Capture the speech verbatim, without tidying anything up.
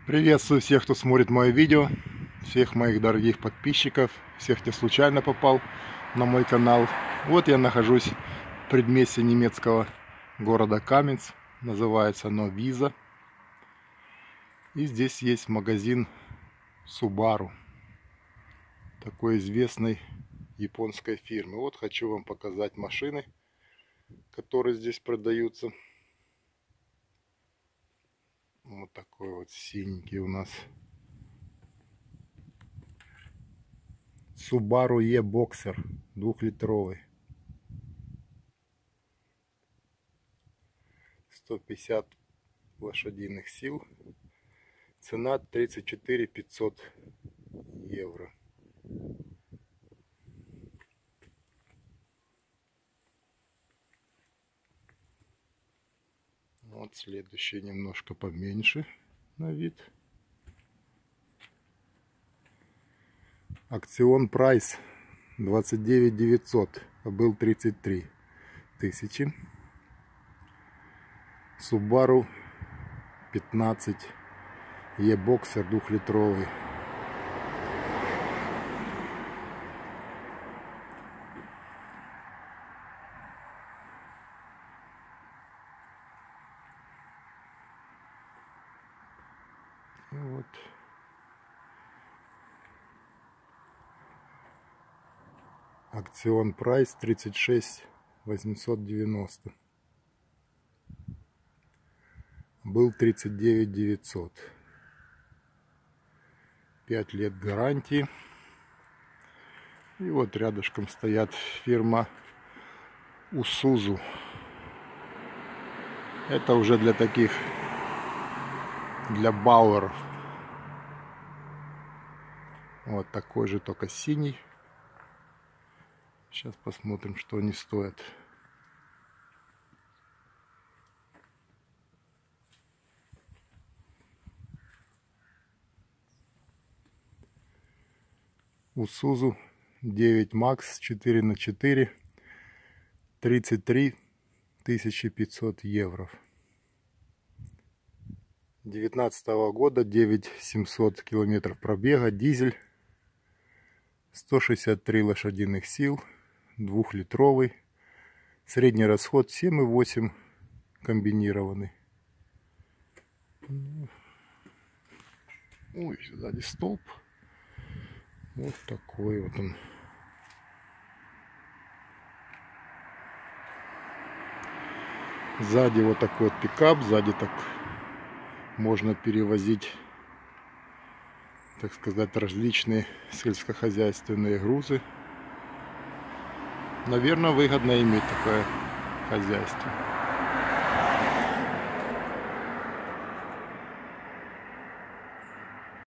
Приветствую всех, кто смотрит мое видео, всех моих дорогих подписчиков, всех, кто случайно попал на мой канал. Вот я нахожусь в предместье немецкого города Каменц, называется оно Виза. И здесь есть магазин Subaru, такой известной японской фирмы. Вот хочу вам показать машины, которые здесь продаются. Вот такой вот синенький у нас Subaru E-Boxer двухлитровый. сто пятьдесят лошадиных сил. Цена тридцать четыре тысячи пятьсот евро. Вот следующий немножко поменьше на вид. Акцион прайс двадцать девять тысяч девятьсот, а был тридцать три тысячи. Subaru пятнадцать E-Boxer двухлитровый. Вот. Акцион прайс тридцать шесть тысяч восемьсот девяносто. Был тридцать девять тысяч девятьсот. пять лет гарантии. И вот рядышком стоят фирма Isuzu. Это уже для таких, для бауэров. Вот такой же, только синий. Сейчас посмотрим, что они стоят. Isuzu девять макс четыре на четыре, тридцать три тысячи пятьсот евро. девятнадцатого года, девять тысяч семьсот километров пробега, дизель, сто шестьдесят три лошадиных сил, двухлитровый, средний расход семь и восемь комбинированный. Ой, сзади столб. Вот такой вот он. Сзади вот такой вот пикап, сзади так можно перевозить, так сказать, различные сельскохозяйственные грузы. Наверное, выгодно иметь такое хозяйство.